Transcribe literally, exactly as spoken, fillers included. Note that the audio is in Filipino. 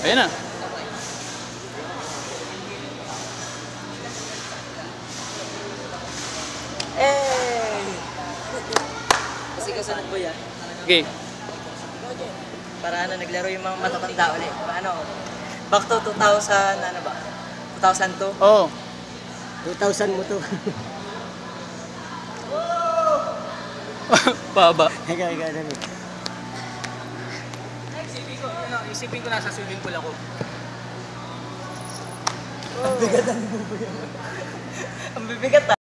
Ayun na. Eh! Kasi kasunod mo yan. Okay. Para ano, naglaro yung mga matatanda ulit. Ano, back to two thousand, ano ba? two thousand two? Oo. Oh. two thousand mo to. Baba. Higa, higa, dami. Isipin ko, ano, isipin ko nasa swimming pool ako. Ang bigat ang bubuyo. Ang bibigat ah.